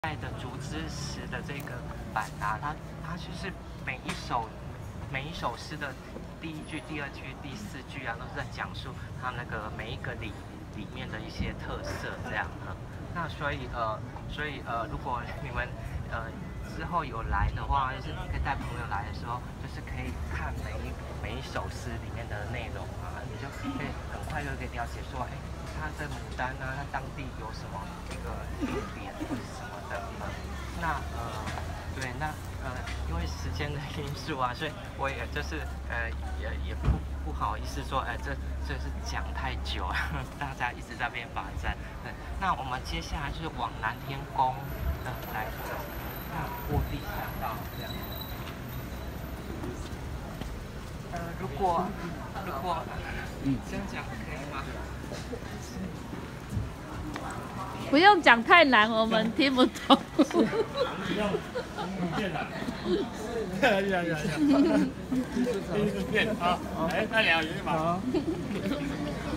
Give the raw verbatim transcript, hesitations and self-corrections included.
代的竹枝诗的这个版啊，它它就是每一首每一首诗的第一句、第二句、第四句啊，都是在讲述它那个每一个里里面的一些特色这样的。那所以呃，所以呃，如果你们呃之后有来的话，就是可以带朋友来的时候，就是可以看每一每一首诗里面的内容啊，你就可以很快就可以了解说，哎，它的牡丹啊，它当地有什么一个特点或是什么的。呃、那呃，对，那呃，因为时间的因素啊，所以我也就是呃也也不不好意思说，哎、呃，这这是讲太久了，大家一直在边罚站。对，那我们接下来就是往南天宫呃来走。那过地下道这样。呃，如果如果嗯这样讲可以吗？ 不用讲太难，我们听不懂。 不用变难。呀呀呀！第一个变啊！哎，那两个嘛。